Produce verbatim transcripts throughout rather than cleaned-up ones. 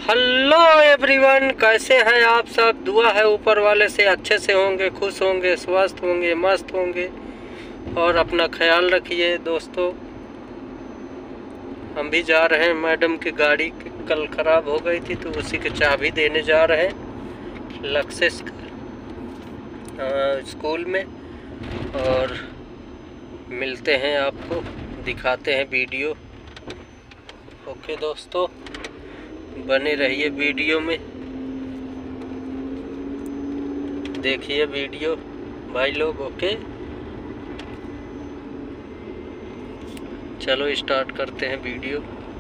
Hello everyone, कैसे हैं आप सब। दुआ है ऊपर वाले से अच्छे से होंगे, खुश होंगे, स्वस्थ होंगे, मस्त होंगे और अपना ख्याल रखिए दोस्तों। हम भी जा रहे हैं, मैडम की गाड़ी कल ख़राब हो गई थी तो उसी की चाबी देने जा रहे हैं लक्सेस स्कूल में। और मिलते हैं, आपको दिखाते हैं वीडियो। ओके दोस्तों, बने रहिए वीडियो में, देखिए वीडियो भाई लोग। ओके चलो स्टार्ट करते हैं वीडियो।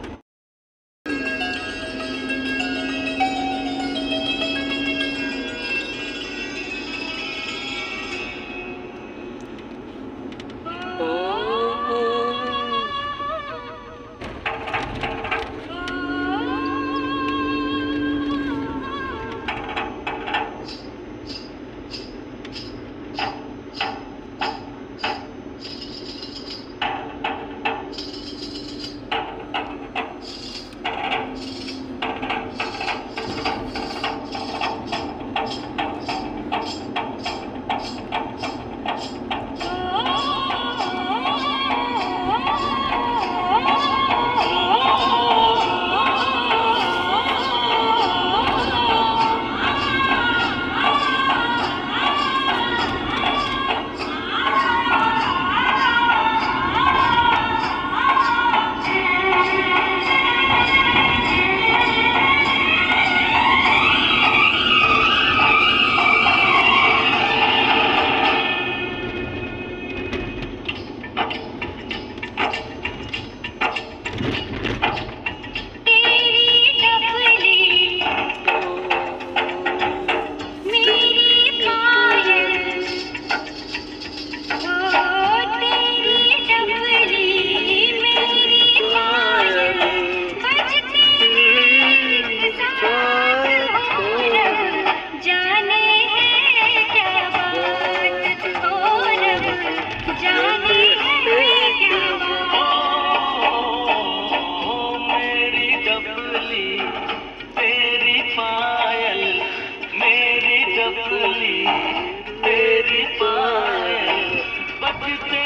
तेरी पायल बजते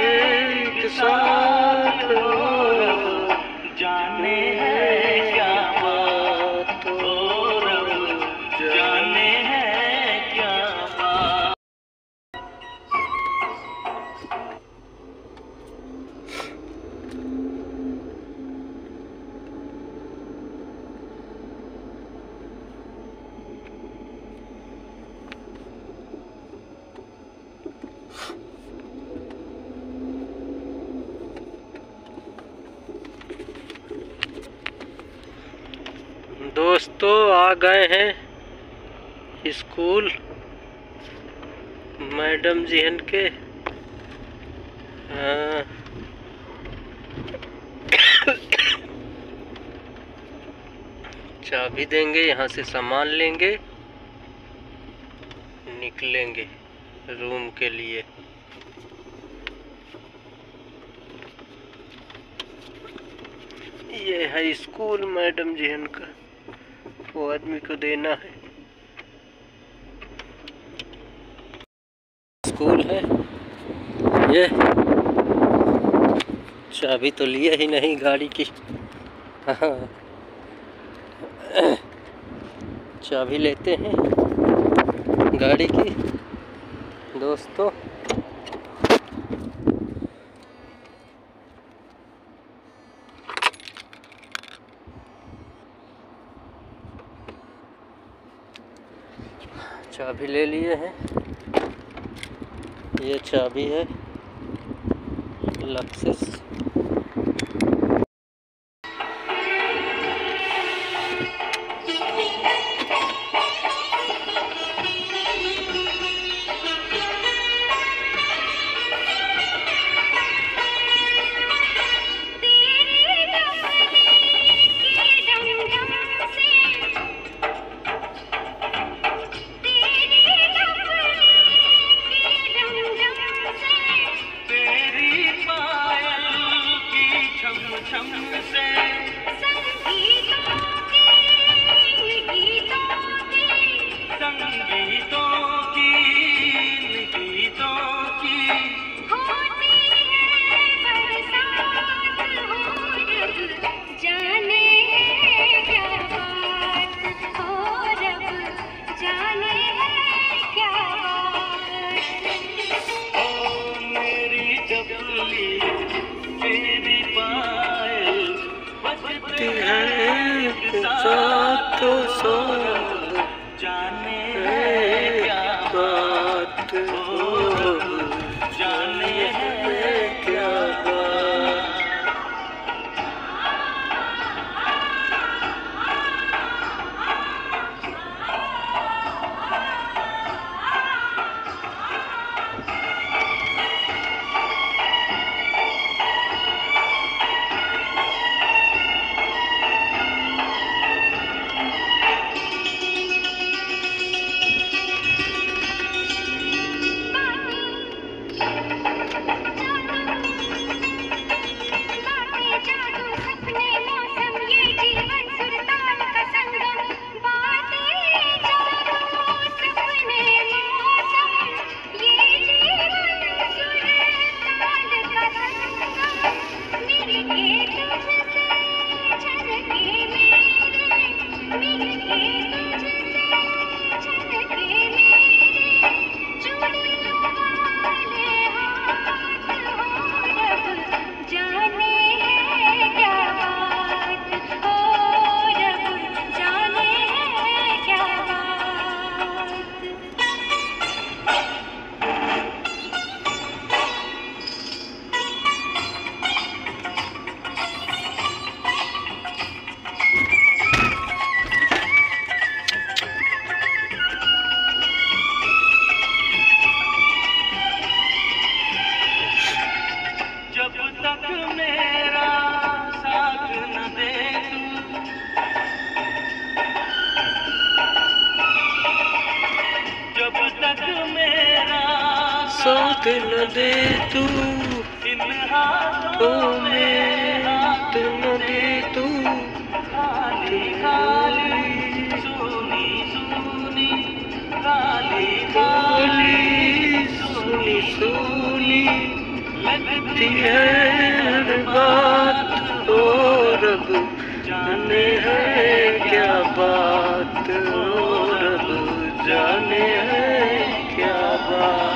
हैं साथ हो, जाने है क्या बात हो, जाने है क्या बात। दोस्तों आ गए हैं स्कूल मैडम जी के। चाबी देंगे, यहाँ से सामान लेंगे, निकलेंगे रूम के लिए। ये है स्कूल मैडम जी का, वो आदमी को देना है। स्कूल है ये, चाबी तो लिया ही नहीं गाड़ी की। हाँ, चाबी लेते हैं गाड़ी की दोस्तों। चाबी ले लिए हैं, ये चाबी है लक्सेस। होती है साथ सौ जाने है क्या बात हो, जाने है क्या बात। साथ न दे तू इन हाथों में हाथ न दे तू खाली खाली सुनी सुनी खाली खाली सुनी सुनी लगती है हर बात और अब जाने है क्या बात और अब जाने है क्या बात।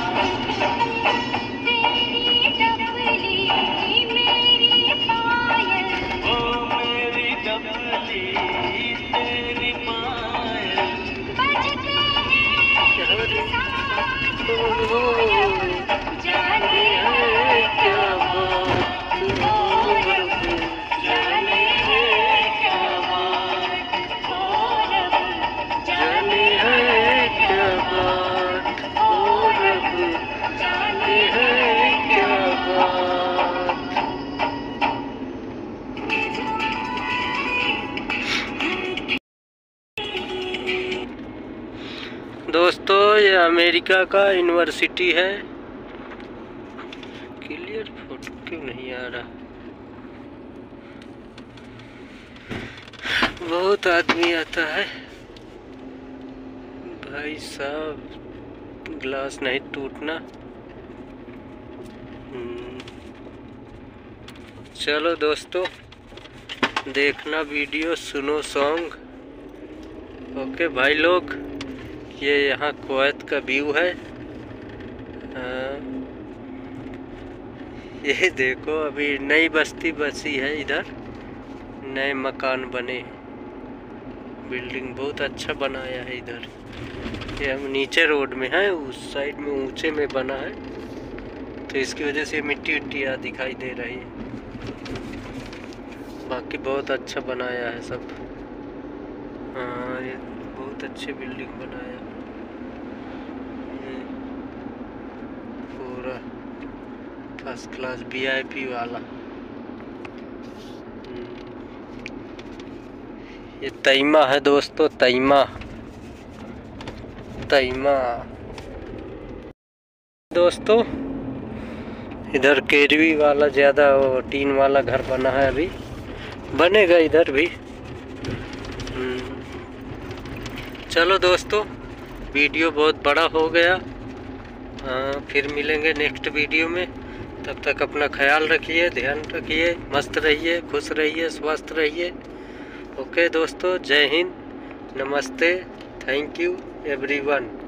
दोस्तों ये अमेरिका का यूनिवर्सिटी है। क्लियर फोटो क्यों नहीं आ रहा? बहुत आदमी आता है भाई साहब, ग्लास नहीं टूटना। चलो दोस्तों देखना वीडियो, सुनो सॉन्ग। ओके भाई लोग, ये यहाँ कुवैत का व्यू है। आ, ये देखो अभी नई बस्ती बसी है, इधर नए मकान बने, बिल्डिंग बहुत अच्छा बनाया है इधर। ये हम नीचे रोड में है, उस साइड में ऊंचे में बना है, तो इसकी वजह से मिट्टी विट्टी दिखाई दे रही है। बाकी बहुत अच्छा बनाया है सब। हाँ ये बहुत अच्छी बिल्डिंग बनाया, ये पूरा फर्स्ट क्लास वीआईपी वाला। ये तैमा है दोस्तों, तैमा तैमा दोस्तों। इधर केरवी वाला ज़्यादा वो टीन वाला घर बना है, अभी बनेगा इधर भी। चलो दोस्तों वीडियो बहुत बड़ा हो गया, आ, फिर मिलेंगे नेक्स्ट वीडियो में। तब तक अपना ख्याल रखिए, ध्यान रखिए, मस्त रहिए, खुश रहिए, स्वस्थ रहिए। ओके दोस्तों, जय हिंद, नमस्ते, थैंक यू एवरीवन।